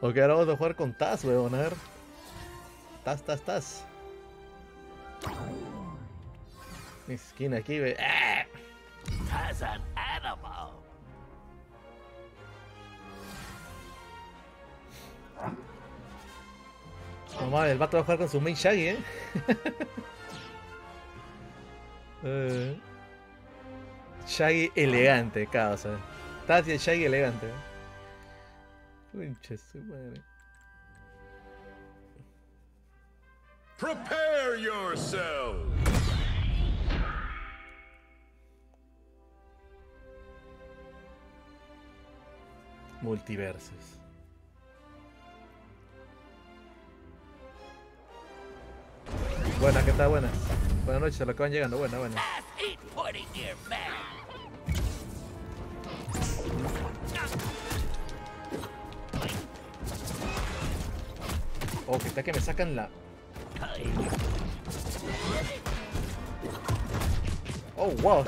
Ok, ahora vamos a jugar con Taz, weón. A ver. Taz. Mi esquina aquí, we. ¡Ah! As an animal. No mames, el vato va a jugar con su main Shaggy, Shaggy elegante, causa. Taz y el Shaggy elegante. Pinche su madre. Prepare yourself. Multiversos. Buena, ¿qué tal? Buenas. Buenas noches, a lo que van llegando. Buena. As eat pointing near man. Oh, que está que me sacan la. Oh, wow.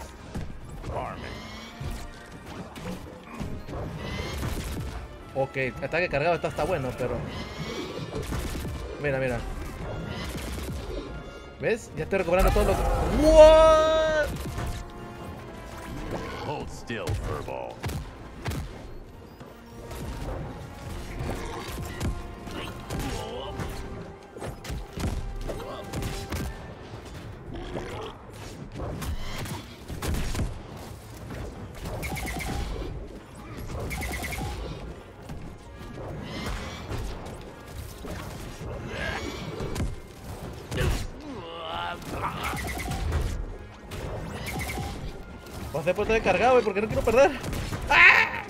Ok, ataque cargado está bueno, pero. Mira. ¿Ves? Ya estoy recobrando todo lo que. ¿What? Hold still, Furball. Voy a hacer puerta de cargado, güey, porque no quiero perder. ¡Ah!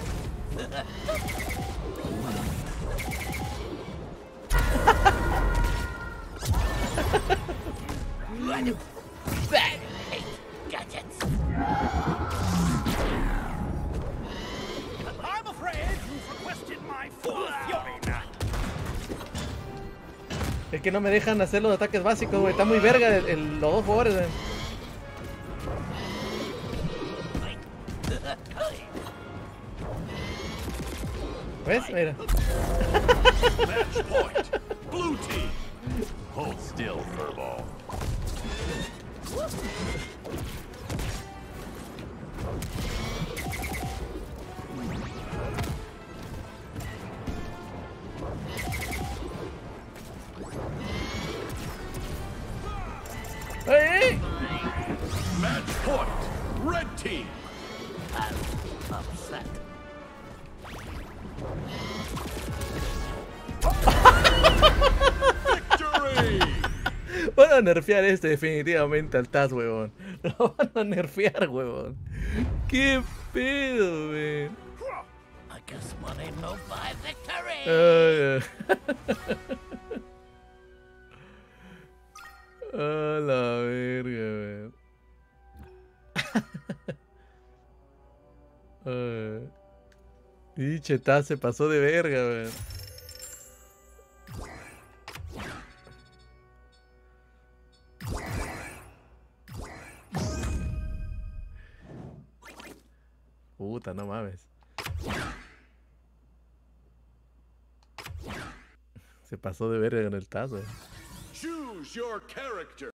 Gadgets. I'm afraid you've requested my full fury now. Es que no me dejan hacer los ataques básicos, güey. Está muy verga los dos jugadores, güey. ¿Ves? Mira. Match point. Blue team. Hold still, Furball. ¡Ey! Match point. Red team. I'm upset. Victory. Van a nerfear definitivamente al Taz, huevón. Lo van a nerfear, huevón. ¿Qué pedo, güey? I guess money no buy victory. A la verga, güey. Pinche Taz se pasó de verga, güey. Puta, no mames. Se pasó de verga en el Taz, güey. Choose your character.